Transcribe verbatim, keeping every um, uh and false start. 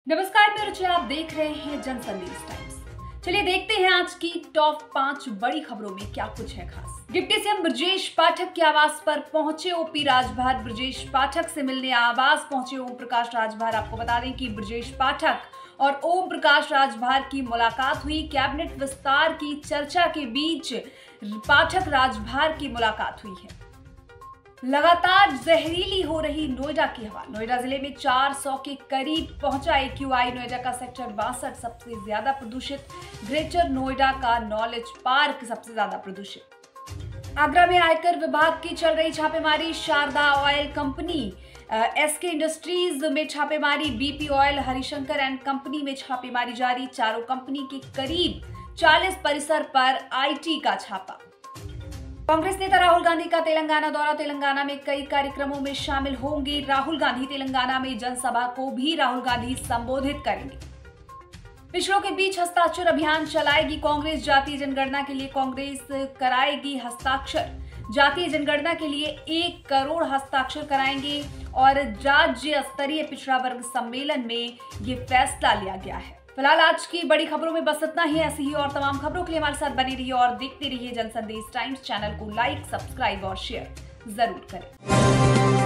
नमस्कार, मैं रुचि, आप देख रहे हैं जन संदेश टाइम्स। चलिए देखते हैं आज की टॉप पांच बड़ी खबरों में क्या कुछ है खास। डिप्टी सीएम ब्रजेश पाठक के आवास पर पहुंचे ओपी राजभर। ब्रजेश पाठक से मिलने आवास पहुंचे ओम प्रकाश राजभर। आपको बता दें कि ब्रजेश पाठक और ओम प्रकाश राजभर की मुलाकात हुई। कैबिनेट विस्तार की चर्चा के बीच पाठक राजभर की मुलाकात हुई है। लगातार जहरीली हो रही नोएडा की हवा। नोएडा जिले में चार सौ के करीब पहुंचा एक्यूआई। नोएडा का सेक्टर बासठ सबसे ज्यादा प्रदूषित। ग्रेटर नोएडा का नॉलेज पार्क सबसे ज्यादा प्रदूषित। आगरा में आयकर विभाग की चल रही छापेमारी। Sharda oil company, SK industries में छापेमारी। BP oil, Harishankar and company में छापेमारी जारी। चारों कंपनी के करीब चालीस परिसर पर आईटी का छापा। कांग्रेस नेता राहुल गांधी का तेलंगाना दौरा। तेलंगाना में कई कार्यक्रमों में शामिल होंगे राहुल गांधी। तेलंगाना में जनसभा को भी राहुल गांधी संबोधित करेंगे। पिछड़ों के बीच हस्ताक्षर अभियान चलाएगी कांग्रेस। जातीय जनगणना के लिए कांग्रेस कराएगी हस्ताक्षर। जातीय जनगणना के लिए एक करोड़ हस्ताक्षर कराएंगे और राज्य स्तरीय पिछड़ा वर्ग सम्मेलन में ये फैसला लिया गया है। फिलहाल आज की बड़ी खबरों में बस इतना ही। ऐसी ही और तमाम खबरों के लिए हमारे साथ बने रहिए और देखते रहिए जन संदेश टाइम्स। चैनल को लाइक, सब्सक्राइब और शेयर जरूर करें।